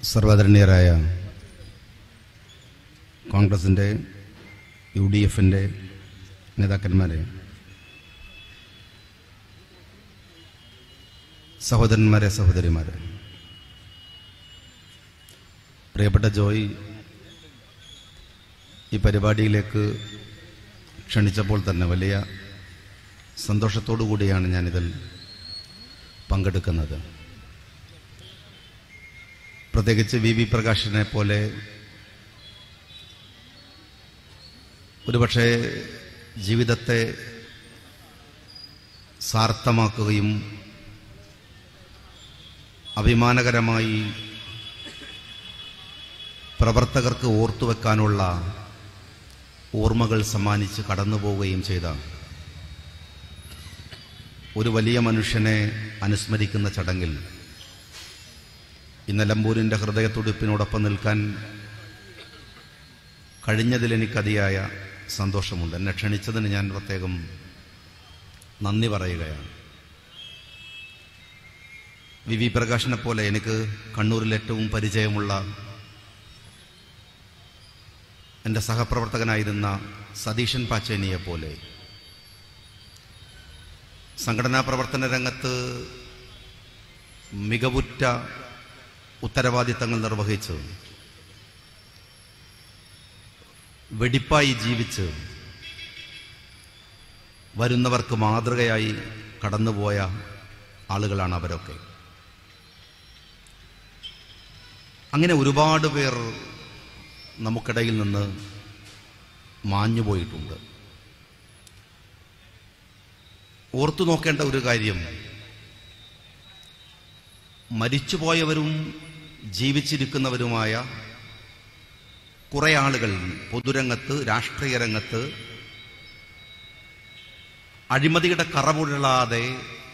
സർവാദരണീയരായ കോൺഗ്രസിൻ്റെ UDFൻ്റെ നേതാക്കന്മാരെ, സഹോദരന്മാരെ, സഹോദരിമാരെ, പ്രിയപ്പെട്ട ജോയ് ഈ പരിപാടിയിലേക്ക് ക്ഷണിച്ചപ്പോൾ തന്നെ വലിയ സന്തോഷത്തോടു കൂടിയാണ് ഞാനിതിൽ പങ്കെടുക്കുന്നത്. പ്രത്യേകിച്ച് VV പ്രകാശിനെ പോലെ ഒരുപക്ഷെ ജീവിതത്തെ സാർത്ഥമാക്കുകയും അഭിമാനകരമായി പ്രവർത്തകർക്ക് ഓർത്തുവെക്കാനുള്ള ഓർമ്മകൾ സമ്മാനിച്ച് കടന്നുപോവുകയും ചെയ്ത ഒരു വലിയ മനുഷ്യനെ അനുസ്മരിക്കുന്ന ചടങ്ങിൽ ഈ നിലമ്പൂരിൻ്റെ ഹൃദയത്തുടിപ്പിനോടൊപ്പം നിൽക്കാൻ കഴിഞ്ഞതിൽ എനിക്കതിയായ സന്തോഷമുണ്ട്. എന്നെ ക്ഷണിച്ചതിന് ഞാൻ പ്രത്യേകം നന്ദി പറയുകയാണ്. VV പ്രകാശിനെ പോലെ എനിക്ക് കണ്ണൂരിൽ ഏറ്റവും പരിചയമുള്ള എൻ്റെ സഹപ്രവർത്തകനായിരുന്ന സതീശൻ പാച്ചേനിയെ പോലെ സംഘടനാ പ്രവർത്തന രംഗത്ത് മികവുറ്റ ഉത്തരവാദിത്തങ്ങൾ നിർവഹിച്ച് വെടിപ്പായി ജീവിച്ച് വരുന്നവർക്ക് മാതൃകയായി കടന്നുപോയ ആളുകളാണ് അവരൊക്കെ. അങ്ങനെ ഒരുപാട് പേർ നമുക്കിടയിൽ നിന്ന് മാഞ്ഞുപോയിട്ടുണ്ട്. ഓർത്തു നോക്കേണ്ട ഒരു കാര്യം, മരിച്ചുപോയവരും ജീവിച്ചിരിക്കുന്നവരുമായ കുറെ ആളുകൾ പൊതുരംഗത്ത്, രാഷ്ട്രീയ രംഗത്ത് അഴിമതിയുടെ കറപുരളാതെ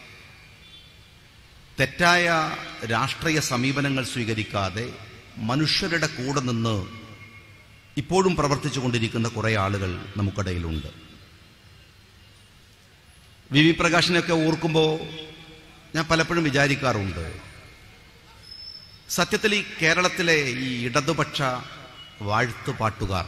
തെറ്റായ രാഷ്ട്രീയ സമീപനങ്ങൾ സ്വീകരിക്കാതെ മനുഷ്യരുടെ കൂടെ നിന്ന് ഇപ്പോഴും പ്രവർത്തിച്ചു കൊണ്ടിരിക്കുന്ന കുറെ ആളുകൾ നമുക്കിടയിലുണ്ട്. VV പ്രകാശിനെയൊക്കെ ഓർക്കുമ്പോൾ ഞാൻ പലപ്പോഴും വിചാരിക്കാറുണ്ട്, സത്യത്തിൽ ഈ കേരളത്തിലെ ഈ ഇടതുപക്ഷ വാഴ്ത്തുപാട്ടുകാർ,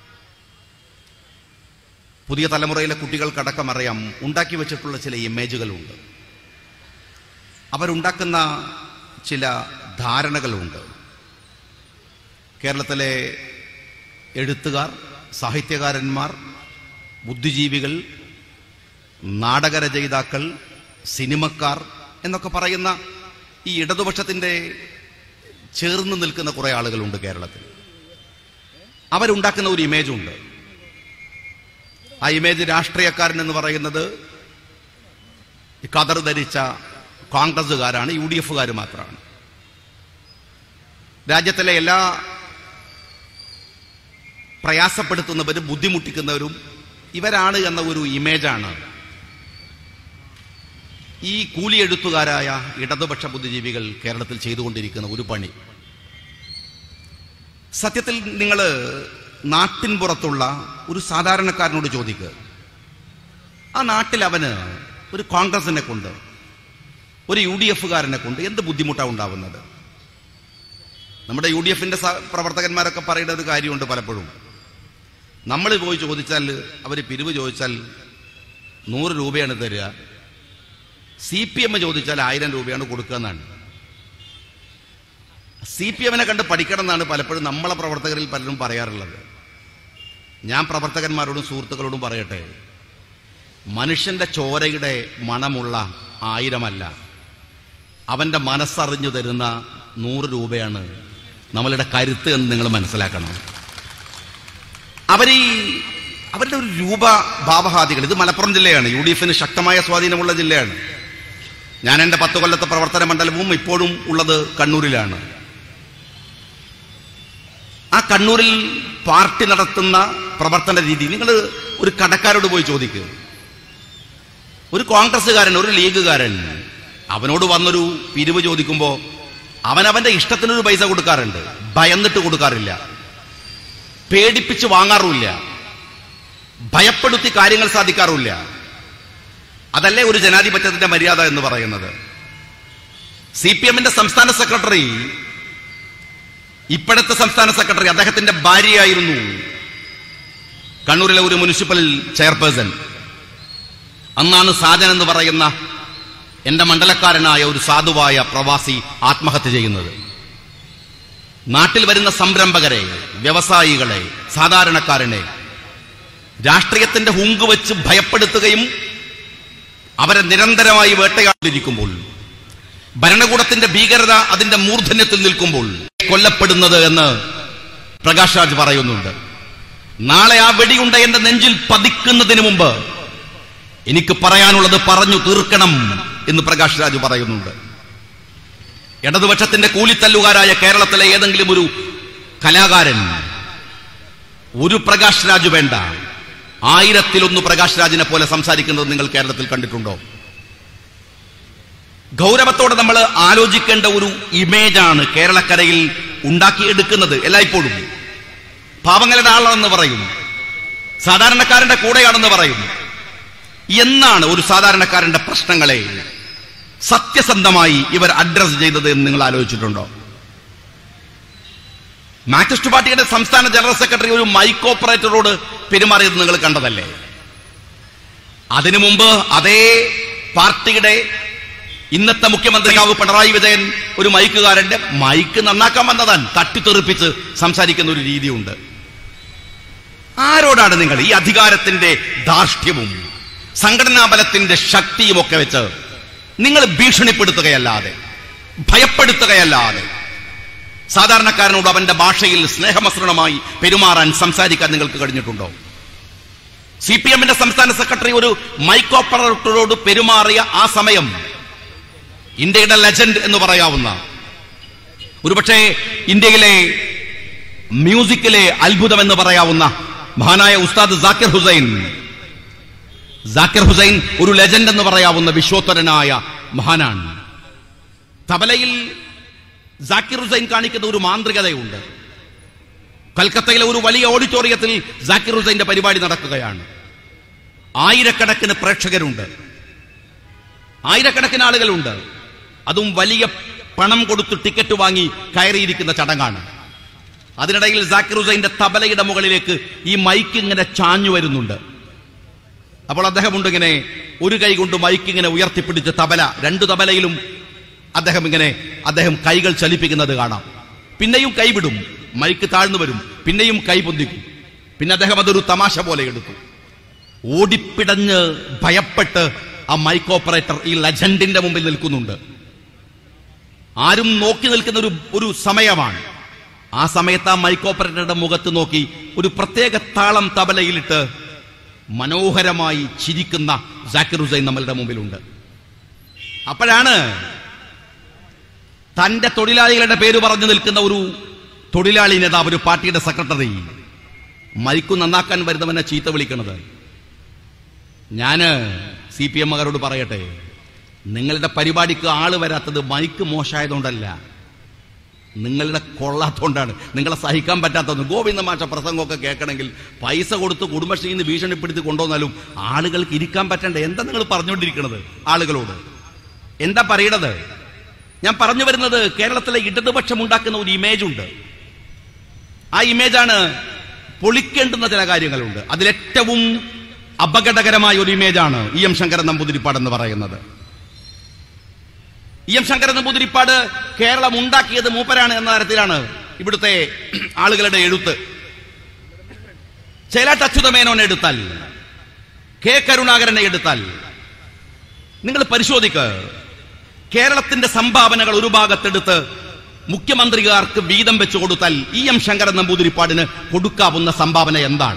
പുതിയ തലമുറയിലെ കുട്ടികൾക്കടക്കം അറിയാം, ഉണ്ടാക്കി വെച്ചിട്ടുള്ള ചില ഇമേജുകളുണ്ട്, അവരുണ്ടാക്കുന്ന ചില ധാരണകളുണ്ട്. കേരളത്തിലെ എഴുത്തുകാർ, സാഹിത്യകാരന്മാർ, ബുദ്ധിജീവികൾ, നാടകരചയിതാക്കൾ, സിനിമക്കാർ എന്നൊക്കെ പറയുന്ന ഈ ഇടതുപക്ഷത്തിൻ്റെ ചേർന്ന് നിൽക്കുന്ന കുറെ ആളുകളുണ്ട് കേരളത്തിൽ. അവരുണ്ടാക്കുന്ന ഒരു ഇമേജുണ്ട്. ആ ഇമേജ് രാഷ്ട്രീയക്കാരൻ എന്ന് പറയുന്നത് കതർ ധരിച്ച കോൺഗ്രസുകാരാണ്, UDFകാർ മാത്രമാണ്. രാജ്യത്തിലെ എല്ലാ പ്രയാസപ്പെടുത്തുന്നവരും ബുദ്ധിമുട്ടിക്കുന്നവരും ഇവരാണ് എന്ന ഒരു ഇമേജാണ് ഈ കൂലി എഴുത്തുകാരായ ഇടതുപക്ഷ ബുദ്ധിജീവികൾ കേരളത്തിൽ ചെയ്തുകൊണ്ടിരിക്കുന്ന ഒരു പണി. സത്യത്തിൽ നിങ്ങൾ നാട്ടിൻ പുറത്തുള്ള ഒരു സാധാരണക്കാരനോട് ചോദിക്കുക, ആ നാട്ടിൽ അവന് ഒരു കോൺഗ്രസിനെ കൊണ്ട്, ഒരു UDFകാരനെ കൊണ്ട് എന്ത് ബുദ്ധിമുട്ടാണ് ഉണ്ടാവുന്നത്? നമ്മുടെ UDFന്റെ പ്രവർത്തകന്മാരൊക്കെ പറയുന്ന ഒരു കാര്യമുണ്ട് പലപ്പോഴും, നമ്മൾ പോയി ചോദിച്ചാൽ, അവർ പിരിവ് ചോദിച്ചാൽ 100 രൂപയാണ് തരിക, CPM ചോദിച്ചാൽ 1000 രൂപയാണ് കൊടുക്കുക എന്നാണ്. CPMനെ കണ്ട് പഠിക്കണം എന്നാണ് പലപ്പോഴും നമ്മളെ പ്രവർത്തകരിൽ പലരും പറയാറുള്ളത്. ഞാൻ പ്രവർത്തകന്മാരോടും സുഹൃത്തുക്കളോടും പറയട്ടെ, മനുഷ്യന്റെ ചോരയുടെ മണമുള്ള 1000 അല്ല, അവന്റെ മനസ്സറിഞ്ഞു തരുന്ന 100 രൂപയാണ് നമ്മളുടെ കരുത്ത് എന്ന് നിങ്ങൾ മനസ്സിലാക്കണം. അവരുടെ ഒരു രൂപ ഭാവഹാദികൾ, ഇത് മലപ്പുറം ജില്ലയാണ്, UDFന് ശക്തമായ സ്വാധീനമുള്ള ജില്ലയാണ്. ഞാൻ എൻ്റെ 10 കൊല്ലത്തെ പ്രവർത്തന മണ്ഡലവും ഇപ്പോഴും ഉള്ളത് കണ്ണൂരിലാണ്. ആ കണ്ണൂരിൽ പാർട്ടി നടത്തുന്ന പ്രവർത്തന രീതി നിങ്ങൾ ഒരു കടക്കാരോട് പോയി ചോദിക്കുക. ഒരു കോൺഗ്രസ്സുകാരൻ, ഒരു ലീഗുകാരൻ അവനോട് വന്നൊരു പിരിവ് ചോദിക്കുമ്പോൾ അവനവന്റെ ഇഷ്ടത്തിനൊരു പൈസ കൊടുക്കാറുണ്ട്, ഭയന്നിട്ട് കൊടുക്കാറില്ല, പേടിപ്പിച്ച് വാങ്ങാറുമില്ല, ഭയപ്പെടുത്തി കാര്യങ്ങൾ സാധിക്കാറുമില്ല. അതല്ലേ ഒരു ജനാധിപത്യത്തിന്റെ മര്യാദ എന്ന് പറയുന്നത്. CPMന്റെ സംസ്ഥാന സെക്രട്ടറി ഇപ്പോഴത്തെ സംസ്ഥാന സെക്രട്ടറി അദ്ദേഹത്തിന്റെ ഭാര്യയായിരുന്നു കണ്ണൂരിലെ ഒരു മുനിസിപ്പൽ ചെയർപേഴ്സൺ. അന്നാണ് സാജൻ എന്ന് പറയുന്ന എന്റെ മണ്ഡലക്കാരനായ ഒരു സാധുവായ പ്രവാസി ആത്മഹത്യ ചെയ്യുന്നത്. നാട്ടിൽ വരുന്ന സംരംഭകരെ, വ്യവസായികളെ, സാധാരണക്കാരനെ രാഷ്ട്രീയത്തിന്റെ ഹുങ്ക് വെച്ച് ഭയപ്പെടുത്തുകയും അവരെ നിരന്തരമായി വേട്ടയാടിയിരിക്കുമ്പോൾ, ഭരണകൂടത്തിന്റെ ഭീകരത അതിന്റെ മൂർധന്യത്തിൽ നിൽക്കുമ്പോൾ കൊല്ലപ്പെടുന്നത് എന്ന് പ്രകാശ് രാജ് പറയുന്നുണ്ട്. നാളെ ആ വെടിയുണ്ട എന്റെ നെഞ്ചിൽ പതിക്കുന്നതിന് മുമ്പ് എനിക്ക് പറയാനുള്ളത് പറഞ്ഞു തീർക്കണം എന്ന് പ്രകാശ് രാജ് പറയുന്നുണ്ട്. ഇടതുപക്ഷത്തിന്റെ കൂലിത്തല്ലുകാരായ കേരളത്തിലെ ഏതെങ്കിലും ഒരു കലാകാരൻ ഒരു പ്രകാശ് രാജ് വേണ്ട 1000-1 പ്രകാശ് രാജിനെ പോലെ സംസാരിക്കുന്നത് നിങ്ങൾ കേരളത്തിൽ കണ്ടിട്ടുണ്ടോ? ഗൗരവത്തോടെ നമ്മൾ ആലോചിക്കേണ്ട ഒരു ഇമേജാണ് കേരളക്കരയിൽ ഉണ്ടാക്കിയെടുക്കുന്നത്. എല്ലായ്പ്പോഴും പാവങ്ങളുടെ ആളാണെന്ന് പറയും, സാധാരണക്കാരന്റെ കൂടെയാണെന്ന് പറയും. എന്നാണ് ഒരു സാധാരണക്കാരന്റെ പ്രശ്നങ്ങളെ സത്യസന്ധമായി ഇവർ അഡ്രസ് ചെയ്തത് എന്ന് നിങ്ങൾ ആലോചിച്ചിട്ടുണ്ടോ? മാർക്സിസ്റ്റ് പാർട്ടിയുടെ സംസ്ഥാന ജനറൽ സെക്രട്ടറി ഒരു മൈക്ക് ഓപ്പറേറ്ററോട് പെരുമാറിയത് നിങ്ങൾ കണ്ടതല്ലേ? അതിനു മുമ്പ് അതേ പാർട്ടിയുടെ ഇന്നത്തെ മുഖ്യമന്ത്രിയാവ് പിണറായി വിജയൻ ഒരു മൈക്കുകാരന്റെ മൈക്ക് നന്നാക്കാൻ വന്നതാണ് തട്ടിത്തെറിപ്പിച്ച് സംസാരിക്കുന്ന ഒരു രീതിയുണ്ട്. ആരോടാണ് നിങ്ങൾ ഈ അധികാരത്തിന്റെ ധാർഷ്ട്യവും സംഘടനാ ബലത്തിന്റെ ശക്തിയും ഒക്കെ വെച്ച് നിങ്ങൾ ഭീഷണിപ്പെടുത്തുകയല്ലാതെ, ഭയപ്പെടുത്തുകയല്ലാതെ സാധാരണക്കാരനോട് അവന്റെ ഭാഷയിൽ സ്നേഹമസൃണമായി പെരുമാറാൻ, സംസാരിക്കാൻ നിങ്ങൾക്ക് കഴിഞ്ഞിട്ടുണ്ടോ? CPM-ന്റെ സംസ്ഥാന സെക്രട്ടറി ഒരു മൈക്ക് ഓപ്പറേറ്ററോട് പെരുമാറിയ ആ സമയം ഇന്ത്യയുടെ ലെജൻഡ് എന്ന് പറയാവുന്ന, ഒരുപക്ഷെ ഇന്ത്യയിലെ മ്യൂസിക്കിലെ അത്ഭുതം എന്ന് പറയാവുന്ന മഹാനായ ഉസ്താദ് ജാക്കിർ ഹുസൈൻ ഒരു ലെജൻഡ് എന്ന് പറയാവുന്ന വിശ്വോത്തരനായ മഹാനാണ്. തബലയിൽ ജാക്കിർ ഹുസൈൻ കാണിക്കുന്ന ഒരു മാന്ത്രികതയുണ്ട്. കൽക്കത്തയിലെ ഒരു വലിയ ഓഡിറ്റോറിയത്തിൽ ജാക്കിർ ഹുസൈന്റെ പരിപാടി നടക്കുകയാണ്. ആയിരക്കണക്കിന് പ്രേക്ഷകരുണ്ട്, ആയിരക്കണക്കിന് ആളുകളുണ്ട്. അതും വലിയ പണം കൊടുത്ത് ടിക്കറ്റ് വാങ്ങി കയറിയിരിക്കുന്ന ചടങ്ങാണ്. അതിനിടയിൽ ജാക്കിർ ഹുസൈന്റെ തബലയുടെ മുകളിലേക്ക് ഈ മൈക്ക് ഇങ്ങനെ ചാഞ്ഞു വരുന്നുണ്ട്. അപ്പോൾ അദ്ദേഹമുണ്ട് ഇങ്ങനെ ഒരു കൈ കൊണ്ട് മൈക്ക് ഇങ്ങനെ ഉയർത്തിപ്പിടിച്ച് തബല, 2 തബലയിലും അദ്ദേഹം കൈകൾ ചലിപ്പിക്കുന്നത് കാണാം. പിന്നെയും കൈവിടും, മൈക്ക് താഴ്ന്നു വരും, പിന്നെയും കൈ പൊന്തിക്കും. പിന്നെ അദ്ദേഹം അതൊരു തമാശ പോലെ എടുത്തു. ഓടിപ്പിടഞ്ഞ് ഭയപ്പെട്ട് ആ മൈക്ക് ഓപ്പറേറ്റർ ഈ ലെജൻഡിന്റെ മുമ്പിൽ നിൽക്കുന്നുണ്ട്. ആരും നോക്കി നിൽക്കുന്ന ഒരു സമയമാണ്. ആ സമയത്ത് ആ മൈക്ക് ഓപ്പറേറ്ററുടെ മുഖത്ത് നോക്കി ഒരു പ്രത്യേക താളം തബലയിലിട്ട് മനോഹരമായി ചിരിക്കുന്ന ജാക്കിർ ഹുസൈൻ നമ്മളുടെ മുമ്പിലുണ്ട്. അപ്പോഴാണ് തന്റെ തൊഴിലാളികളുടെ പേര് പറഞ്ഞു നിൽക്കുന്ന ഒരു തൊഴിലാളി നേതാവ്, ഒരു പാർട്ടിയുടെ സെക്രട്ടറി, മൈക്ക് നന്നാക്കാൻ വരുന്നവനെ ചീത്ത വിളിക്കുന്നത്. ഞാന് CPM-കാരോട് പറയട്ടെ, നിങ്ങളുടെ പരിപാടിക്ക് ആള് വരാത്തത് മൈക്ക് മോശമായതുകൊണ്ടല്ല, നിങ്ങളുടെ കൊള്ളാത്തോണ്ടാണ്, നിങ്ങളെ സഹിക്കാൻ പറ്റാത്തത്. ഗോവിന്ദ മാഷ പ്രസംഗമൊക്കെ കേൾക്കണമെങ്കിൽ പൈസ കൊടുത്ത് കുടുംബശ്രീയിൽ നിന്ന് ഭീഷണിപ്പെടുത്തി കൊണ്ടുവന്നാലും ആളുകൾക്ക് ഇരിക്കാൻ പറ്റണ്ടേ? എന്താ നിങ്ങൾ പറഞ്ഞുകൊണ്ടിരിക്കുന്നത്? ആളുകളോട് എന്താ പറയണത്? ഞാൻ പറഞ്ഞു വരുന്നത്, കേരളത്തിലെ ഇടതുപക്ഷം ഉണ്ടാക്കുന്ന ഒരു ഇമേജ് ഉണ്ട്. ആ ഇമേജാണ് പൊളിക്കേണ്ടുന്ന ചില കാര്യങ്ങളുണ്ട്. അതിലേറ്റവും അപകടകരമായ ഒരു ഇമേജാണ് EM ശങ്കരൻ നമ്പൂതിരിപ്പാട് എന്ന് പറയുന്നത്. EM ശങ്കരൻ നമ്പൂതിരിപ്പാട് കേരളം ഉണ്ടാക്കിയത് മൂപ്പരാണ് എന്ന തരത്തിലാണ് ഇവിടുത്തെ ആളുകളുടെ എഴുത്ത്. ചേലാട്ട് അച്യുതമേനോനെ എടുത്താൽ, K കരുണാകരനെ എടുത്താൽ, നിങ്ങൾ പരിശോധിക്ക്. കേരളത്തിന്റെ സംഭാവനകൾ ഒരു ഭാഗത്തെടുത്ത് മുഖ്യമന്ത്രിമാർക്ക് വീതം വെച്ചു കൊടുത്താൽ EM ശങ്കരൻ നമ്പൂതിരിപ്പാടിന് കൊടുക്കാവുന്ന സംഭാവന എന്താണ്?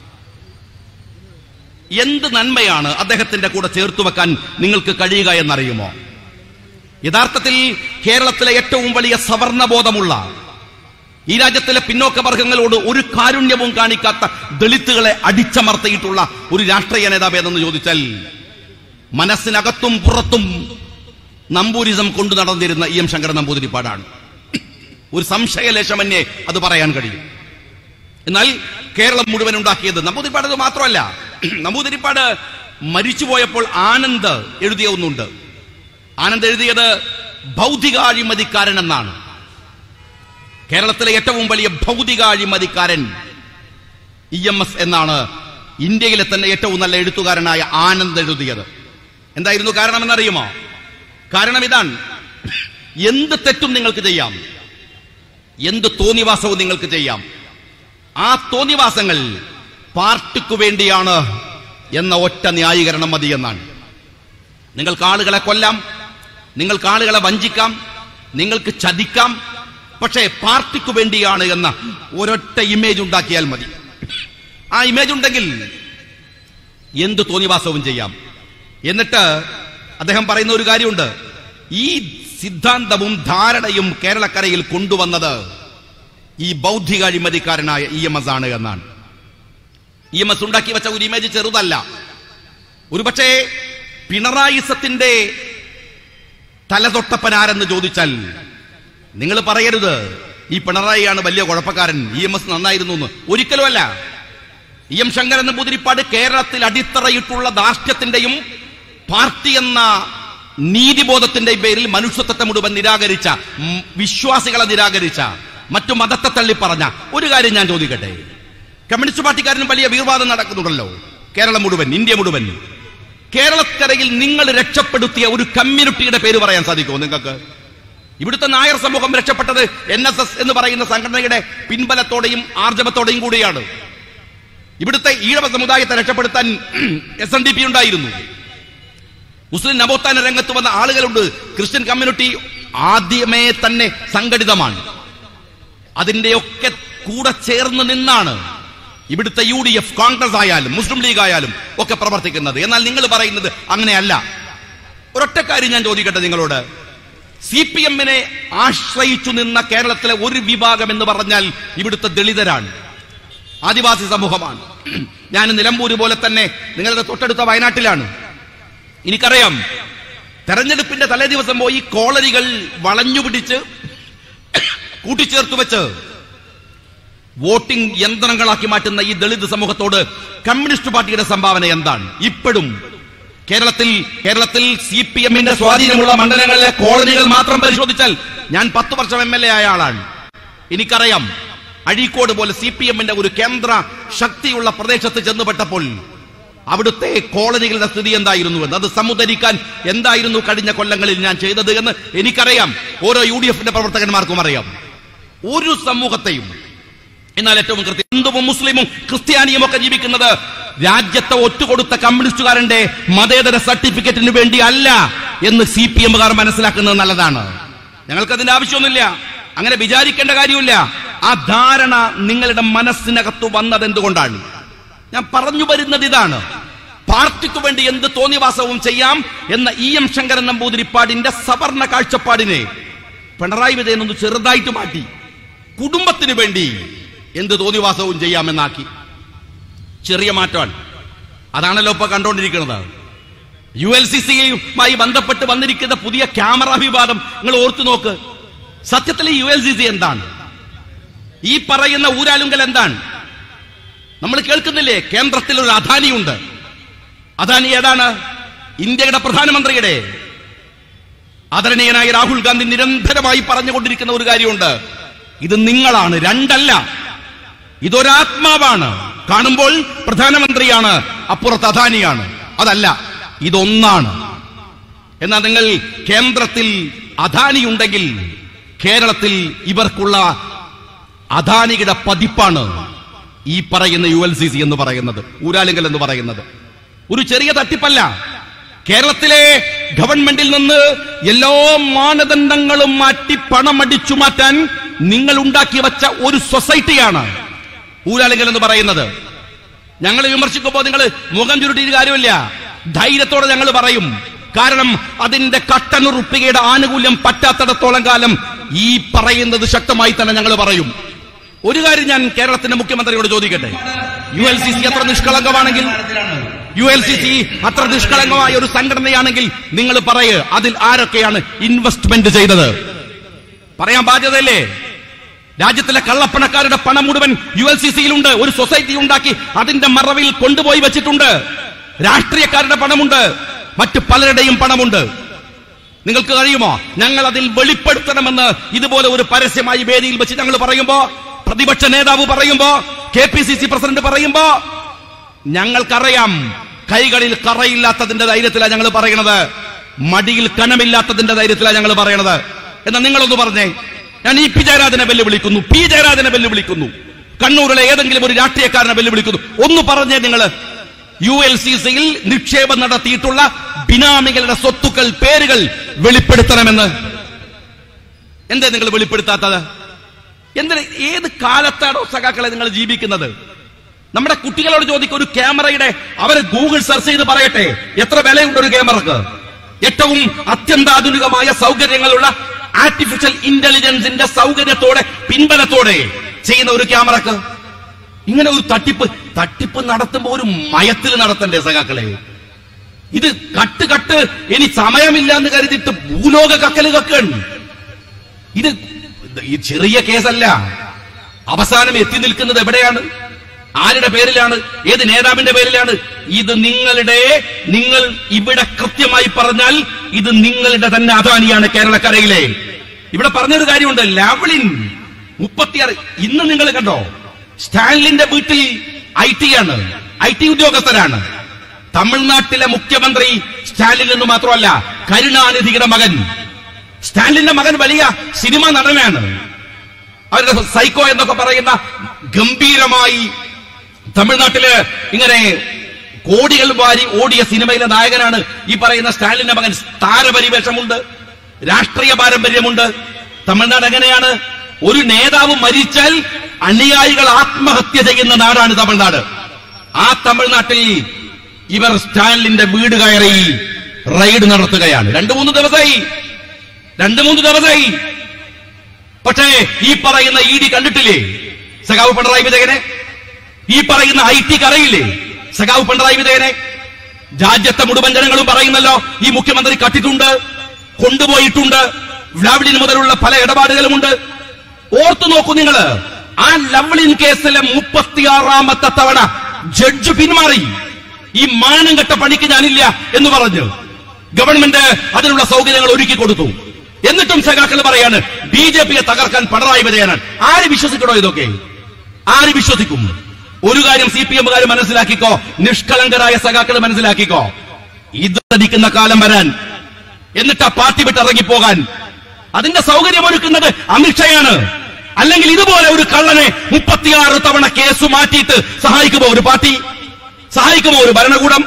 എന്ത് നന്മയാണ് അദ്ദേഹത്തിന്റെ കൂടെ ചേർത്തു വെക്കാൻ നിങ്ങൾക്ക് കഴിയുക എന്നറിയുമോ? യഥാർത്ഥത്തിൽ കേരളത്തിലെ ഏറ്റവും വലിയ സവർണബോധമുള്ള, ഈ രാജ്യത്തിലെ പിന്നോക്ക വർഗങ്ങളോട് ഒരു കാരുണ്യവും കാണിക്കാത്ത ദളിത്തുകളെ അടിച്ചമർത്തിയിട്ടുള്ള ഒരു രാഷ്ട്രീയ നേതാവ് ഏതെന്ന് ചോദിച്ചാൽ മനസ്സിനകത്തും പുറത്തും നമ്പൂരിസം കൊണ്ടു നടന്നിരുന്ന EM ശങ്കരൻ നമ്പൂതിരിപ്പാടാണ്. ഒരു സംശയലേശമന്യേ അത് പറയാൻ കഴിയും. എന്നാൽ കേരളം മുഴുവൻ ഉണ്ടാക്കിയത് നമ്പൂതിരിപ്പാട് മാത്രമല്ല. നമ്പൂതിരിപ്പാട് മരിച്ചുപോയപ്പോൾ ആനന്ദ് എഴുതിയ ഒന്നുണ്ട്. ആനന്ദ് എഴുതിയത് ഭൗതികാഴിമതിക്കാരൻ എന്നാണ്. കേരളത്തിലെ ഏറ്റവും വലിയ ഭൗതിക അഴിമതിക്കാരൻ EMS എന്നാണ് ഇന്ത്യയിലെ തന്നെ ഏറ്റവും നല്ല എഴുത്തുകാരനായ ആനന്ദ് എഴുതിയത്. എന്തായിരുന്നു കാരണമെന്നറിയുമോ? കാരണം ഇതാണ്: എന്ത് തെറ്റും നിങ്ങൾക്ക് ചെയ്യാം, എന്ത് തോന്നിവാസവും നിങ്ങൾക്ക് ചെയ്യാം. ആ തോന്നിവാസങ്ങൾ പാർട്ടിക്കു വേണ്ടിയാണ് എന്ന ഒറ്റ ന്യായീകരണം മതി എന്നാണ്. നിങ്ങൾക്ക് ആളുകളെ കൊല്ലാം, നിങ്ങൾക്ക് ആളുകളെ വഞ്ചിക്കാം, നിങ്ങൾക്ക് ചതിക്കാം, പക്ഷേ പാർട്ടിക്കു വേണ്ടിയാണ് എന്ന ഒരൊറ്റ ഇമേജ് ഉണ്ടാക്കിയാൽ മതി. ആ ഇമേജ് ഉണ്ടെങ്കിൽ എന്ത് തോന്നിവാസവും ചെയ്യാം. എന്നിട്ട് അദ്ദേഹം പറയുന്ന ഒരു കാര്യമുണ്ട്: ഈ സിദ്ധാന്തവും ധാരണയും കേരളക്കരയിൽ കൊണ്ടുവന്നത് ഈ ബൗദ്ധിക അഴിമതിക്കാരനായ EMS ആണ് എന്നാണ്. EMS ഉണ്ടാക്കി വെച്ച ഒരു ഇമേജ് ചെറുതല്ല. ഒരുപക്ഷേ പിണറായിസത്തിന്റെ തലതൊട്ടപ്പനാരെന്ന് ചോദിച്ചാൽ നിങ്ങൾ പറയരുത് ഈ പിണറായിയാണ് വലിയ കുഴപ്പക്കാരൻ, EMS നന്നായിരുന്നു എന്ന്. ഒരിക്കലുമല്ല. EM ശങ്കരൻ നമ്പൂതിരിപ്പാട് കേരളത്തിൽ അടിത്തറയിട്ടുള്ള ധാർഷ്ട്യത്തിന്റെയും പാർട്ടി എന്ന നീതിബോധത്തിന്റെയും പേരിൽ മനുഷ്യത്വത്തെ മുഴുവൻ നിരാകരിച്ച, വിശ്വാസികളെ നിരാകരിച്ച, മറ്റു മതത്തെ തള്ളിപ്പറഞ്ഞ ഒരു കാര്യം ഞാൻ ചോദിക്കട്ടെ. കമ്മ്യൂണിസ്റ്റ് പാർട്ടിക്കാരനും വലിയ വീർവാദം നടക്കുന്നുണ്ടല്ലോ കേരളം മുഴുവൻ, ഇന്ത്യ മുഴുവൻ. കേരളക്കരയിൽ നിങ്ങൾ രക്ഷപ്പെടുത്തിയ ഒരു കമ്മ്യൂണിറ്റിയുടെ പേര് പറയാൻ സാധിക്കുമോ നിങ്ങൾക്ക്? ഇവിടുത്തെ നായർ സമൂഹം രക്ഷപ്പെട്ടത് NSS എന്ന് പറയുന്ന സംഘടനയുടെ പിൻബലത്തോടെയും ആർജവത്തോടെയും കൂടിയാണ്. ഇവിടുത്തെ ഈഴവ സമുദായത്തെ രക്ഷപ്പെടുത്താൻ SNDP ഉണ്ടായിരുന്നു. മുസ്ലിം നവോത്ഥാന രംഗത്ത് വന്ന ആളുകളുണ്ട്. ക്രിസ്ത്യൻ കമ്മ്യൂണിറ്റി ആദ്യമേ തന്നെ സംഘടിതമാണ്. അതിന്റെയൊക്കെ കൂടെ ചേർന്ന് നിന്നാണ് ഇവിടുത്തെ UDF, കോൺഗ്രസ് ആയാലും മുസ്ലിം ലീഗ് ആയാലും ഒക്കെ പ്രവർത്തിക്കുന്നത്. എന്നാൽ നിങ്ങൾ പറയുന്നത് അങ്ങനെയല്ല. ഒരൊറ്റ കാര്യം ഞാൻ ചോദിക്കട്ടെ നിങ്ങളോട്. CPM-നെ ആശ്രയിച്ചു നിന്ന കേരളത്തിലെ ഒരു വിഭാഗം എന്ന് പറഞ്ഞാൽ ഇവിടുത്തെ ദളിതരാണ്, ആദിവാസി സമൂഹമാണ്. ഞാൻ നിലമ്പൂര് പോലെ തന്നെ നിങ്ങളുടെ തൊട്ടടുത്ത വയനാട്ടിലാണ്. എനിക്കറിയാം, തെരഞ്ഞെടുപ്പിന്റെ തലേ ദിവസം പോയി കോളനികൾ വളഞ്ഞുപിടിച്ച് കൂട്ടിച്ചേർത്തു വെച്ച് വോട്ടിംഗ് യന്ത്രങ്ങളാക്കി മാറ്റുന്ന ഈ ദളിത് സമൂഹത്തോട് കമ്മ്യൂണിസ്റ്റ് പാർട്ടിയുടെ സംഭാവന എന്താണ്? ഇപ്പോഴും കേരളത്തിൽ CPM-ന്റെ സ്വാധീനമുള്ള മണ്ഡലങ്ങളിലെ കോളനികൾ മാത്രം പരിശോധിച്ചാൽ, ഞാൻ 10 വർഷം MLA ആയ ആളാണ്, എനിക്കറിയാം. അഴീക്കോട് പോലെ CPM-ന്റെ ഒരു കേന്ദ്ര ശക്തിയുള്ള പ്രദേശത്ത് ചെന്നുപെട്ടപ്പോൾ അവിടുത്തെ കോളനികളുടെ സ്ഥിതി എന്തായിരുന്നുവെന്ന്, അത് സമുദ്ധരിക്കാൻ എന്തായിരുന്നു കഴിഞ്ഞ കൊല്ലങ്ങളിൽ ഞാൻ ചെയ്തത് എന്ന് എനിക്കറിയാം. ഓരോ UDF-ന്റെ പ്രവർത്തകന്മാർക്കും അറിയാം. ഒരു സമൂഹത്തെയും, എന്നാൽ ഏറ്റവും കൃത്യം ഹിന്ദുവും മുസ്ലിമും ക്രിസ്ത്യാനിയും ഒക്കെ ജീവിക്കുന്നത് രാജ്യത്തെ ഒറ്റുകൊടുത്ത കമ്മ്യൂണിസ്റ്റുകാരന്റെ മതേതര സർട്ടിഫിക്കറ്റിന് വേണ്ടി അല്ല എന്ന് CPM-കാർ മനസ്സിലാക്കുന്നത് നല്ലതാണ്. ഞങ്ങൾക്കതിന്റെ ആവശ്യമൊന്നുമില്ല, അങ്ങനെ വിചാരിക്കേണ്ട കാര്യമില്ല. ആ ധാരണ നിങ്ങളുടെ മനസ്സിനകത്ത് വന്നത് എന്തുകൊണ്ടാണ്? ഞാൻ പറഞ്ഞു വരുന്നത് ഇതാണ്: പാർട്ടിക്ക് വേണ്ടി എന്ത് തോന്നിവാസവും ചെയ്യാം എന്ന EM ശങ്കരൻ നമ്പൂതിരിപ്പാടിന്റെ സവർണ കാഴ്ചപ്പാടിനെ പിണറായി വിജയൻ ഒന്ന് ചെറുതായിട്ട് മാറ്റി കുടുംബത്തിന് വേണ്ടി എന്ത് തോന്നിവാസവും ചെയ്യാമെന്നാക്കി. ചെറിയ മാറ്റമാണ്. അതാണല്ലോ ഇപ്പൊ കണ്ടുകൊണ്ടിരിക്കുന്നത്. ULCC-യുമായി ബന്ധപ്പെട്ട് വന്നിരിക്കുന്ന പുതിയ ക്യാമറ വിവാദം നിങ്ങൾ ഓർത്തു നോക്ക്. സത്യത്തിൽ ഈ ULCC എന്താണ്? ഈ പറയുന്ന ഊരാലുങ്കൽ എന്താണ്? നമ്മൾ കേൾക്കുന്നില്ലേ, കേന്ദ്രത്തിൽ ഒരു അദാനിയുണ്ട്. അദാനി ഏതാണ്? ഇന്ത്യയുടെ പ്രധാനമന്ത്രിയുടെ. ആദരണീയനായ രാഹുൽ ഗാന്ധി നിരന്തരമായി പറഞ്ഞുകൊണ്ടിരിക്കുന്ന ഒരു കാര്യമുണ്ട്: ഇത് നിങ്ങളാണ്, രണ്ടല്ല, ഇതൊരാത്മാവാണ്. കാണുമ്പോൾ പ്രധാനമന്ത്രിയാണ്, അപ്പുറത്ത് അദാനിയാണ്. അതല്ല, ഇതൊന്നാണ്. എന്നാൽ നിങ്ങൾ കേന്ദ്രത്തിൽ അദാനിയുണ്ടെങ്കിൽ കേരളത്തിൽ ഇവർക്കുള്ള അദാനിയുടെ പതിപ്പാണ് ഈ പറയുന്ന ULCC എന്ന് പറയുന്നത്, ഊരാലുങ്കൽ എന്ന് പറയുന്നത്. ഒരു ചെറിയ തട്ടിപ്പല്ല. കേരളത്തിലെ ഗവൺമെന്റിൽ നിന്ന് എല്ലാ മാനദണ്ഡങ്ങളും മാറ്റി പണമടിച്ചു മാറ്റാൻ നിങ്ങൾ ഉണ്ടാക്കി വെച്ച ഒരു സൊസൈറ്റിയാണ് ഊരാലുങ്കൽ എന്ന് പറയുന്നത്. ഞങ്ങൾ വിമർശിക്കുമ്പോൾ നിങ്ങൾ മുഖം ചുരുട്ടിയിട്ട് കാര്യമില്ല, ധൈര്യത്തോടെ ഞങ്ങൾ പറയും. കാരണം അതിന്റെ കട്ടനുറുപ്പികയുടെ ആനുകൂല്യം പറ്റാത്തിടത്തോളം കാലം ഈ പറയുന്നത് ശക്തമായി തന്നെ ഞങ്ങൾ പറയും. ഒരു കാര്യം ഞാൻ കേരളത്തിന്റെ മുഖ്യമന്ത്രിയോട് ചോദിക്കട്ടെ: ULCC അത്ര നിഷ്കളങ്കമാണെങ്കിൽ, ULCC അത്ര നിഷ്കളങ്കമായ ഒരു സംഘടനയാണെങ്കിൽ നിങ്ങൾ പറയുക, അതിൽ ആരൊക്കെയാണ് ഇൻവെസ്റ്റ്മെന്റ് ചെയ്തത്? പറയാൻ ബാധ്യതയല്ലേ? രാജ്യത്തിലെ കള്ളപ്പണക്കാരുടെ പണം മുഴുവൻ ULCC-യിലുണ്ട്. ഒരു സൊസൈറ്റി ഉണ്ടാക്കി അതിന്റെ മറവിൽ കൊണ്ടുപോയി വെച്ചിട്ടുണ്ട്. രാഷ്ട്രീയക്കാരുടെ പണമുണ്ട്, മറ്റു പലരുടെയും പണമുണ്ട്. നിങ്ങൾക്ക് കഴിയുമോ? ഞങ്ങൾ അതിൽ വെളിപ്പെടുത്തണമെന്ന് ഇതുപോലെ ഒരു പരസ്യമായി വേദിയിൽ വെച്ച് ഞങ്ങൾ പറയുമ്പോ, പ്രതിപക്ഷ നേതാവ് പറയുമ്പോ, KPCC പ്രസിഡന്റ് പറയുമ്പോ, ഞങ്ങൾക്കറിയാം കൈകളിൽ കറയില്ലാത്തതിന്റെ ധൈര്യത്തിലാണ് ഞങ്ങൾ പറയണത്, മടിയിൽ കനമില്ലാത്തതിന്റെ ധൈര്യത്തിലാണ് ഞങ്ങൾ പറയണത്. എന്നാൽ നിങ്ങളൊന്ന് പറഞ്ഞേ, ഞാൻ ഈ പി ജയരാജനെ വെല്ലുവിളിക്കുന്നു, പി ജയരാജനെ വെല്ലുവിളിക്കുന്നു, കണ്ണൂരിലെ ഏതെങ്കിലും ഒരു രാഷ്ട്രീയക്കാരനെ വെല്ലുവിളിക്കുന്നു. ഒന്ന് പറഞ്ഞേ നിങ്ങൾ, ULCCയിൽ നിക്ഷേപം നടത്തിയിട്ടുള്ള ബിനാമികളുടെ സ്വത്തുക്കൾ, പേരുകൾ വെളിപ്പെടുത്തണമെന്ന്. എന്താ നിങ്ങൾ വെളിപ്പെടുത്താത്തത്? എന്തിന്? ഏത് കാലത്താണോ സഖാക്കളെ നിങ്ങൾ ജീവിക്കുന്നത്? നമ്മുടെ കുട്ടികളോട് ചോദിക്കും, ഒരു ക്യാമറയുടെ അവര് ഗൂഗിൾ സെർച്ച് ചെയ്ത് പറയട്ടെ എത്ര വിലയുണ്ട് ഒരു ക്യാമറക്ക്. ഏറ്റവും അത്യന്താധുനികമായ സൗകര്യങ്ങളുള്ള ആർട്ടിഫിഷ്യൽ ഇന്റലിജൻസിന്റെ സൗകര്യത്തോടെ, പിൻബലത്തോടെ ചെയ്യുന്ന ഒരു ക്യാമറക്ക് ഇങ്ങനെ ഒരു തട്ടിപ്പ് നടത്തുമ്പോ ഒരു മയത്തിൽ നടത്തണ്ടേ സഖാക്കളെ? ഇത് കട്ട് ഇനി സമയമില്ല എന്ന് കരുതിയിട്ട് ഭൂലോക കക്കല് കക്കണ്. ഇത് ഈ ചെറിയ കേസല്ല. അവസാനം എത്തി നിൽക്കുന്നത് എവിടെയാണ്? ആരുടെ പേരിലാണ്? ഏത് നേതാവിന്റെ പേരിലാണ്? ഇത് നിങ്ങൾ ഇവിടെ കൃത്യമായി പറഞ്ഞാൽ ഇത് നിങ്ങളുടെ തന്നെ അദാനിയാണ് കേരളക്കരയിലെ. ഇവിടെ പറഞ്ഞൊരു കാര്യമുണ്ട്, ലാവ്ലിൻ 36. ഇന്ന് നിങ്ങൾ കണ്ടോ, സ്റ്റാലിന്റെ വീട്ടിൽ IT ഉദ്യോഗസ്ഥരാണ്. തമിഴ്നാട്ടിലെ മുഖ്യമന്ത്രി സ്റ്റാലിൻ എന്ന് മാത്രമല്ല, കരുണാനിധിയുടെ മകൻ. സ്റ്റാലിന്റെ മകൻ വലിയ സിനിമ നടനാണ്. അവരുടെ സൈക്കോ എന്നൊക്കെ പറയുന്ന ഗംഭീരമായി തമിഴ്നാട്ടില് ഇങ്ങനെ കോടികൾ വാരി ഓടിയ സിനിമയിലെ നായകനാണ് ഈ പറയുന്ന സ്റ്റാലിന്റെ മകൻ. താരപരിവേഷമുണ്ട്, രാഷ്ട്രീയ പാരമ്പര്യമുണ്ട്. തമിഴ്നാട് എങ്ങനെയാണ്? ഒരു നേതാവ് മരിച്ചാൽ അനുയായികൾ ആത്മഹത്യ ചെയ്യുന്ന നാടാണ് തമിഴ്നാട്. ആ തമിഴ്നാട്ടിൽ ഇവർ സ്റ്റാലിന്റെ വീട് കയറി റെയ്ഡ് നടത്തുകയാണ്. 2-3 ദിവസമായി. പക്ഷേ ഈ പറയുന്ന ED കണ്ടിട്ടില്ലേ സഖാവ് പിണറായി വിജയനെ? ഈ പറയുന്ന IT അറിയില്ലേ സഖാവ് പിണറായി വിജയനെ? രാജ്യത്തെ മുഴുവൻ ജനങ്ങളും പറയുന്നല്ലോ, ഈ മുഖ്യമന്ത്രി കട്ടിട്ടുണ്ട്, കൊണ്ടുപോയിട്ടുണ്ട്, ലാവ്ലിൻ മുതലുള്ള പല ഇടപാടുകളുമുണ്ട്. ഓർത്തു നോക്കൂ നിങ്ങൾ, ആ ലവ്ലിൻ കേസിലെ 36ാമത്തെ തവണ ജഡ്ജ് പിന്മാറി. ഈ മാനം കെട്ട പണിക്ക് ഞാനില്ല എന്ന് പറഞ്ഞു ഗവൺമെന്റ് അതിനുള്ള സൗകര്യങ്ങൾ ഒരുക്കി കൊടുത്തു. എന്നിട്ടും സഖാക്കൾ പറയാണ് BJPയെ തകർക്കാൻ പിണറായി വിജയനാണ്. ആര് വിശ്വസിക്കണോ ഇതൊക്കെ? ആര് വിശ്വസിക്കും? ഒരു കാര്യം CPM-കാർ മനസ്സിലാക്കിക്കോ, നിഷ്കളങ്കരായ സഖാക്കൾ മനസ്സിലാക്കിക്കോ, ഇത് നടിക്കുന്ന കാലം വരാൻ, എന്നിട്ട് ആ പാർട്ടി വിട്ട് ഇറങ്ങിപ്പോകാൻ അതിന്റെ സൗകര്യം ഒരുക്കുന്നത് അമിത്ഷയാണ്. അല്ലെങ്കിൽ ഇതുപോലെ ഒരു കള്ളനെ 36 തവണ കേസ് മാറ്റിയിട്ട് സഹായിക്കുമോ ഒരു പാർട്ടി? സഹായിക്കുമോ ഒരു ഭരണകൂടം?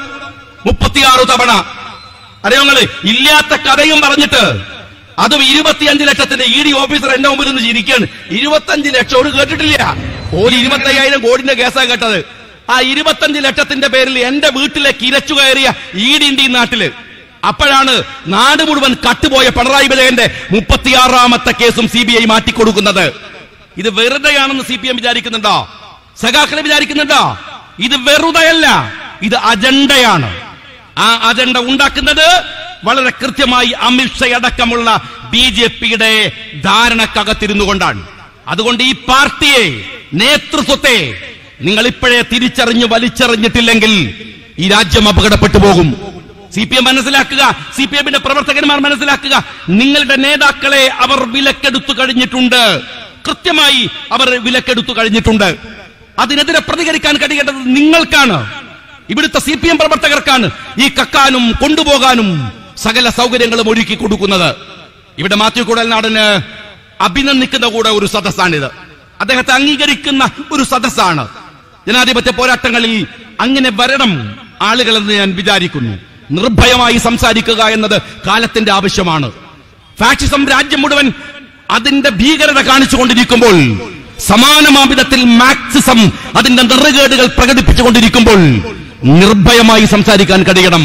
36 തവണ. അറിയാങ്ങള് ഇല്ലാത്ത കഥയും പറഞ്ഞിട്ട്, അതും 25 ലക്ഷത്തിന്റെ ED ഓഫീസർ എന്റെ മുമ്പിൽ നിന്ന് ചിരിക്കാണ്. 25 ലക്ഷം ഒരു കേട്ടിട്ടില്ല. ഒരു 25,000 കോടിന്റെ കേസാണ് കേട്ടത്. ആ 25 ലക്ഷത്തിന്റെ പേരിൽ എന്റെ വീട്ടിലേക്ക് ഇരച്ചു കയറിയ ED ഉണ്ട് ഈ നാട്ടില്. അപ്പോഴാണ് നാട് മുഴുവൻ കട്ടുപോയ പിണറായി വിജയന്റെ 36ാമത്തെ കേസും CBI മാറ്റിക്കൊടുക്കുന്നത്. ഇത് വെറുതെയാണെന്ന് CPM വിചാരിക്കുന്നുണ്ടോ? സഖാക്കളെ വിചാരിക്കുന്നുണ്ടോ? ഇത് വെറുതെയല്ല, ഇത് അജണ്ടയാണ്. ആ അജണ്ട ഉണ്ടാക്കുന്നത് വളരെ കൃത്യമായി അമിത്ഷയടക്കമുള്ള BJPയുടെ ധാരണക്കകത്തിരുന്നു കൊണ്ടാണ്. അതുകൊണ്ട് ഈ പാർട്ടിയെ, നേതൃത്വത്തെ നിങ്ങൾ ഇപ്പോഴേ തിരിച്ചറിഞ്ഞ് വലിച്ചെറിഞ്ഞിട്ടില്ലെങ്കിൽ ഈ രാജ്യം അപകടപ്പെട്ടു പോകും. CPM മനസ്സിലാക്കുക, CPM-ന്റെ പ്രവർത്തകന്മാർ മനസ്സിലാക്കുക, നിങ്ങളുടെ നേതാക്കളെ അവർ വിലക്കെടുത്തു കഴിഞ്ഞിട്ടുണ്ട്. കൃത്യമായി അവർ വിലക്കെടുത്തു കഴിഞ്ഞിട്ടുണ്ട്. അതിനെതിരെ പ്രതികരിക്കാൻ കഴിയേണ്ടത് നിങ്ങൾക്കാണ്, ഇവിടുത്തെ CPM പ്രവർത്തകർക്കാണ്. ഈ കക്കാനും കൊണ്ടുപോകാനും സകല സൗകര്യങ്ങളും ഒരുക്കി കൊടുക്കുന്നത്. ഇവിടെ മാത്യു കുഴൽനാടന് അഭിനന്ദിക്കുന്ന കൂടെ ഒരു സദസ്സാണിത്. അദ്ദേഹത്തെ അംഗീകരിക്കുന്ന ഒരു സദസ്സാണ്. ജനാധിപത്യ പോരാട്ടങ്ങളിൽ അങ്ങനെ വരണം ആളുകളെന്ന് ഞാൻ വിചാരിക്കുന്നു. നിർഭയമായി സംസാരിക്കുക എന്നത് കാലത്തിന്റെ ആവശ്യമാണ്. ഫാഷിസം രാജ്യം മുഴുവൻ അതിന്റെ ഭീകരത കാണിച്ചുകൊണ്ടിരിക്കുമ്പോൾ, സമാനമായ വിധത്തിൽ മാർക്സിസം അതിന്റെ നെറുകേടുകൾ പ്രകടിപ്പിച്ചുകൊണ്ടിരിക്കുമ്പോൾ നിർഭയമായി സംസാരിക്കാൻ കഴിയണം.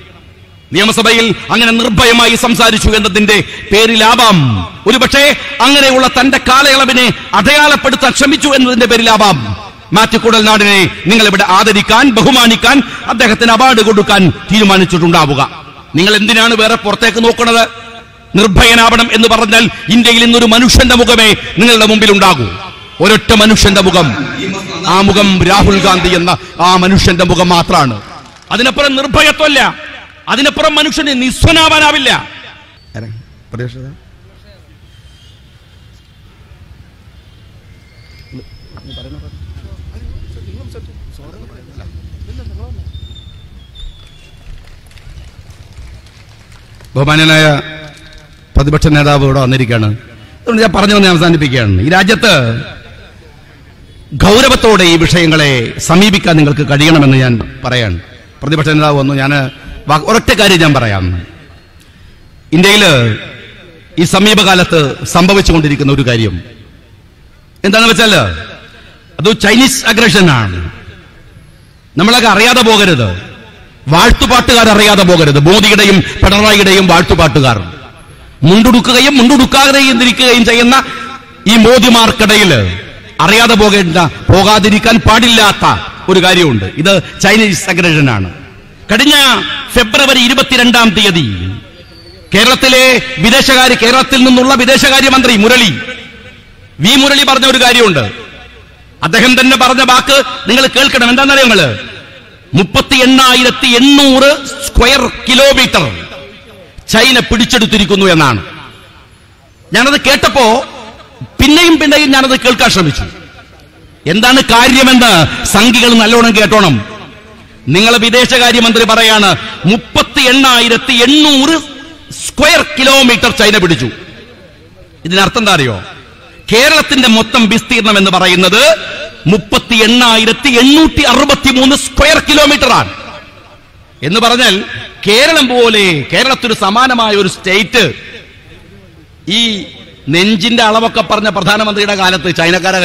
നിയമസഭയിൽ അങ്ങനെ നിർഭയമായി സംസാരിച്ചു എന്നതിന്റെ പേരിലാവാം, ഒരുപക്ഷെ അങ്ങനെയുള്ള തന്റെ കാലയളവിനെ അടയാളപ്പെടുത്താൻ ശ്രമിച്ചു എന്നതിന്റെ പേരിലാവാം മാത്യു കുഴൽനാടിനെ നിങ്ങൾ ഇവിടെ ആദരിക്കാൻ, ബഹുമാനിക്കാൻ, അദ്ദേഹത്തിന് അവാർഡ് കൊടുക്കാൻ തീരുമാനിച്ചിട്ടുണ്ടാവുക. നിങ്ങൾ എന്തിനാണ് വേറെ പുറത്തേക്ക് നോക്കുന്നത്? നിർഭയനാവണം എന്ന് പറഞ്ഞാൽ ഇന്ത്യയിൽ ഇന്നൊരു മനുഷ്യന്റെ മുഖമേ നിങ്ങളുടെ മുമ്പിൽ ഉണ്ടാകൂ. ഒരൊറ്റ മനുഷ്യന്റെ മുഖം. ആ മുഖം രാഹുൽ ഗാന്ധി എന്ന ആ മനുഷ്യന്റെ മുഖം മാത്രമാണ്. അതിനപ്പുറം നിർഭയത്വമല്ല, അതിനപ്പുറം മനുഷ്യന് നിസ്വനാവാനാവില്ല. ബഹുമാന്യനായ പ്രതിപക്ഷ നേതാവ് ഇവിടെ വന്നിരിക്കുകയാണ്. അതുകൊണ്ട് ഞാൻ പറഞ്ഞു വന്ന് അവസാനിപ്പിക്കുകയാണ്. ഈ രാജ്യത്ത് ഗൗരവത്തോടെ ഈ വിഷയങ്ങളെ സമീപിക്കാൻ നിങ്ങൾക്ക് കഴിയണമെന്ന് ഞാൻ പറയാൻ. പ്രതിപക്ഷ നേതാവ് വന്നു. ഞാൻ ഒരൊറ്റ കാര്യം ഞാൻ പറയാം. ഇന്ത്യയിൽ ഈ സമീപകാലത്ത് സംഭവിച്ചുകൊണ്ടിരിക്കുന്ന ഒരു കാര്യം എന്താണെന്ന് വെച്ചാൽ അത് ചൈനീസ് അഗ്രഷനാണ്. നമ്മളൊക്കെ അറിയാതെ പോകരുത്. വാഴ്ത്തുപാട്ടുകാർ അറിയാതെ പോകരുത്. മോദിയുടെയും പിണറായിയുടെയും വാഴ്ത്തുപാട്ടുകാർ മുണ്ടുടുക്കുകയും മുണ്ടുടുക്കാതെയും തിരിക്കുകയും ചെയ്യുന്ന ഈ മോദിമാർക്കിടയിൽ അറിയാതെ പോകാതിരിക്കാൻ പാടില്ലാത്ത ഒരു കാര്യമുണ്ട്. ഇത് ചൈനീസ് അഗ്രഷനാണ്. കഴിഞ്ഞ ഫെബ്രുവരി 22-ാം തീയതി കേരളത്തിൽ നിന്നുള്ള വിദേശകാര്യമന്ത്രി വി മുരളി പറഞ്ഞ ഒരു കാര്യമുണ്ട്. അദ്ദേഹം തന്നെ പറഞ്ഞ വാക്ക് നിങ്ങൾ കേൾക്കണം. എന്താണെന്നറിയോ? 38,800 സ്ക്വയർ കിലോമീറ്റർ ചൈന പിടിച്ചെടുത്തിരിക്കുന്നു എന്നാണ്. ഞാനത് കേട്ടപ്പോ പിന്നെയും ഞാനത് കേൾക്കാൻ ശ്രമിച്ചു. എന്താണ് കാര്യമെന്ന് സംഘികൾ നല്ലോണം കേട്ടോണം. നിങ്ങളെ വിദേശകാര്യമന്ത്രി പറയാണ് 38,800 സ്ക്വയർ കിലോമീറ്റർ ചൈന പിടിച്ചു. ഇതിനർത്ഥം എന്താ അറിയോ? കേരളത്തിന്റെ മൊത്തം വിസ്തീർണം എന്ന് പറയുന്നത് 38,863 സ്ക്വയർ കിലോമീറ്റർ ആണ്. എന്ന് പറഞ്ഞാൽ കേരളത്തിന് സമാനമായ ഒരു സ്റ്റേറ്റ് ഈ നെഞ്ചിന്റെ അളവൊക്കെ പറഞ്ഞ പ്രധാനമന്ത്രിയുടെ കാലത്ത് ചൈനയുടെ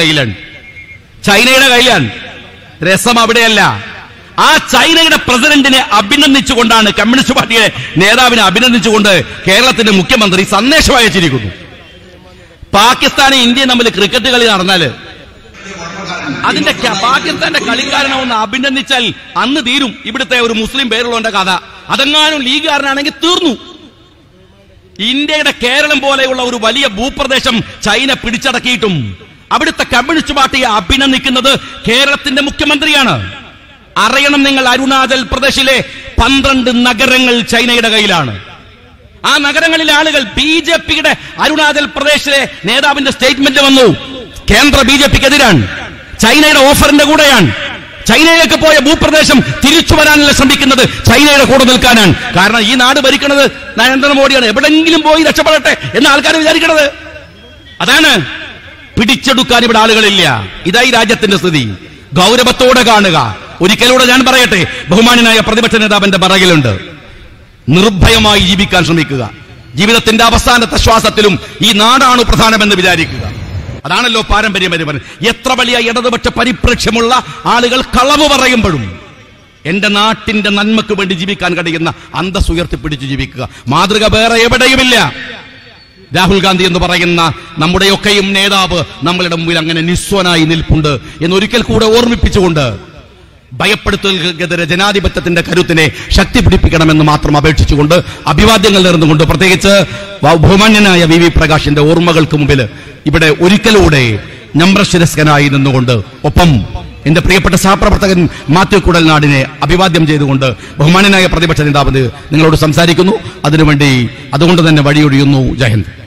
കയ്യിലാണ്. രസം അവിടെയല്ല. ആ ചൈനയുടെ പ്രസിഡന്റിനെ അഭിനന്ദിച്ചുകൊണ്ടാണ്, കമ്മ്യൂണിസ്റ്റ് പാർട്ടിയുടെ നേതാവിനെ അഭിനന്ദിച്ചുകൊണ്ട് കേരളത്തിന്റെ മുഖ്യമന്ത്രി സന്ദേശം അയച്ചിരിക്കുന്നു. പാകിസ്ഥാനും ഇന്ത്യയും തമ്മിൽ ക്രിക്കറ്റ് കളി നടന്നാല് അതിന്റെ പാകിസ്ഥാന്റെ കളിക്കാരനെ ഒന്ന് അഭിനന്ദിച്ചാൽ അന്ന് തീരും ഇവിടുത്തെ ഒരു മുസ്ലിം പേരുള്ളവന്റെ കഥ. അതെങ്ങാനും ലീഗുകാരനാണെങ്കിൽ തീർന്നു. ഇന്ത്യയുടെ കേരളം പോലെയുള്ള ഒരു വലിയ ഭൂപ്രദേശം ചൈന പിടിച്ചടക്കിയിട്ടും അവിടുത്തെ കമ്മ്യൂണിസ്റ്റ് പാർട്ടിയെ അഭിനന്ദിക്കുന്നത് കേരളത്തിന്റെ മുഖ്യമന്ത്രിയാണ്. അറിയണം നിങ്ങൾ, അരുണാചൽ പ്രദേശിലെ 12 നഗരങ്ങൾ ചൈനയുടെ കയ്യിലാണ്. ആ നഗരങ്ങളിലെ ആളുകൾ ബിജെപിയുടെ അരുണാചൽ പ്രദേശിലെ നേതാവിന്റെ സ്റ്റേറ്റ്മെന്റ് വന്നു. കേന്ദ്ര ബിജെപിക്കെതിരാണ്, ചൈനയുടെ ഓഫറിന്റെ കൂടെയാണ്. ചൈനയിലേക്ക് പോയ ഭൂപ്രദേശം തിരിച്ചു വരാനല്ല ശ്രമിക്കുന്നത്, ചൈനയുടെ കൂടെ നിൽക്കാനാണ്. കാരണം ഈ നാട് ഭരിക്കുന്നത് നരേന്ദ്രമോദിയാണ്. എവിടെങ്കിലും പോയി രക്ഷപ്പെടട്ടെ എന്ന് ആൾക്കാർ വിചാരിക്കണത് അതാണ്. പിടിച്ചെടുക്കാൻ ഇവിടെ ആളുകളില്ല. ഇതായി രാജ്യത്തിന്റെ സ്ഥിതി. ഗൗരവത്തോടെ കാണുക. ഒരിക്കലൂടെ ഞാൻ പറയട്ടെ, ബഹുമാന്യനായ പ്രതിപക്ഷ നേതാവിന്റെ പറകിലുണ്ട്. നിർഭയമായി ജീവിക്കാൻ ശ്രമിക്കുക. ജീവിതത്തിന്റെ അവസാനത്തെ ശ്വാസത്തിലും ഈ നാടാണ് പ്രധാനമെന്ന് വിചാരിക്കുക. അതാണല്ലോ പാരമ്പര്യം. എത്ര വലിയ ഇടതുപക്ഷ പരിപ്രേക്ഷ്യമുള്ള ആളുകൾ കളവ് പറയുമ്പോഴും എന്റെ നാട്ടിന്റെ നന്മക്ക് വേണ്ടി ജീവിക്കാൻ കഴിയുന്ന അന്തസ് ഉയർത്തിപ്പിടിച്ച് ജീവിക്കുക. മാതൃക വേറെ എവിടെയുമില്ല. രാഹുൽ ഗാന്ധി എന്ന് പറയുന്ന നമ്മുടെയൊക്കെയും നേതാവ് നമ്മളുടെ മുമ്പിൽ അങ്ങനെ നിസ്വനായി നിൽപ്പുണ്ട് എന്നൊരിക്കൽ കൂടെ ഓർമ്മിപ്പിച്ചുകൊണ്ട് ഭയപ്പെടുത്തലുകൾക്കെതിരെ ജനാധിപത്യത്തിന്റെ കരുത്തിനെ ശക്തി പിടിപ്പിക്കണമെന്ന് മാത്രം അപേക്ഷിച്ചുകൊണ്ട് അഭിവാദ്യങ്ങൾ നേർന്നുകൊണ്ട്, പ്രത്യേകിച്ച് ബഹുമാന്യനായ വി പ്രകാശിന്റെ ഓർമ്മകൾക്ക് മുമ്പിൽ ഇവിടെ ഒരിക്കലൂടെ നമ്രശിരസ്കനായി നിന്നുകൊണ്ട്, ഒപ്പം എന്റെ പ്രിയപ്പെട്ട സഹപ്രവർത്തകൻ മാത്യു കുടൽനാടിനെ അഭിവാദ്യം ചെയ്തുകൊണ്ട് ബഹുമാന്യനായ പ്രതിപക്ഷ നേതാവ് നിങ്ങളോട് സംസാരിക്കുന്നു. അതുകൊണ്ട് തന്നെ വഴിയൊഴിയുന്നു. ജയ് ഹിന്ദ്.